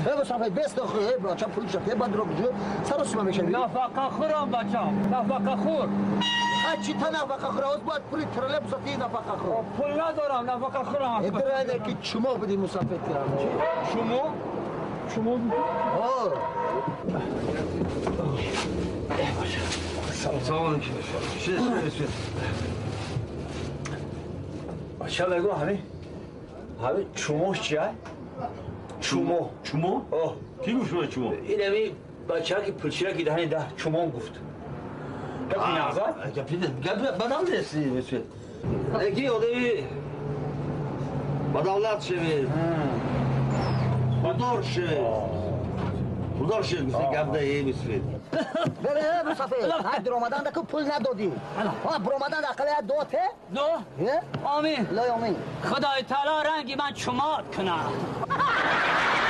مسافر بست آخه بچه پول شده بعد رو بجو سر سوما میشه نفقه خورم بچم نفقه خور چی تا نفقه خور از باید پولی ترله بساتی نفقه خور پول ندارم نفقه خورم ادرانه که چما بدی مسافر تیرم شما؟ شما سلام علیکم بچه بگو همه چوموش چیه؟ چومو آه کی گفت شما چومو؟ این همی بچه ها که پلچیره که دهنی ده چومو گفت گفت نغزه؟ بدم نیستی مثل اگه آدمی بدولت شوید خوددار شوید مثل گفت ده یه مثل بله مسافر هر درآمدن که پول ندادی برآمدن اقل دوته دو؟ آمین لا آمین خدای تعالی رنگی من چماد کنه